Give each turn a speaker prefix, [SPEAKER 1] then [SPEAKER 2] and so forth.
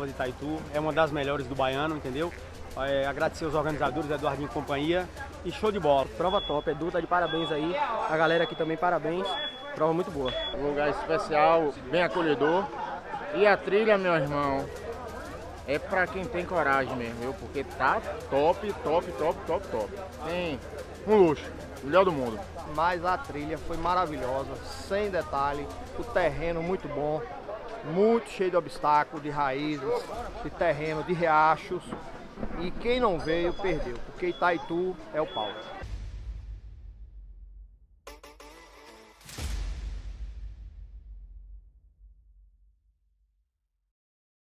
[SPEAKER 1] prova de Itaitu, é uma das melhores do baiano, entendeu? Agradecer aos organizadores, Eduardinho e companhia, e show de bola.
[SPEAKER 2] Prova top, Edu tá de parabéns aí, a galera aqui também parabéns, prova muito boa.
[SPEAKER 3] Um lugar especial, bem acolhedor, e a trilha, meu irmão, é pra quem tem coragem mesmo, viu? Porque tá top, top, top, top, top. Tem um luxo, melhor do mundo.
[SPEAKER 2] Mas a trilha foi maravilhosa, sem detalhe, o terreno muito bom, muito cheio de obstáculos, de raízes, de terreno, de riachos. E quem não veio, perdeu, porque Itaitu é o pau.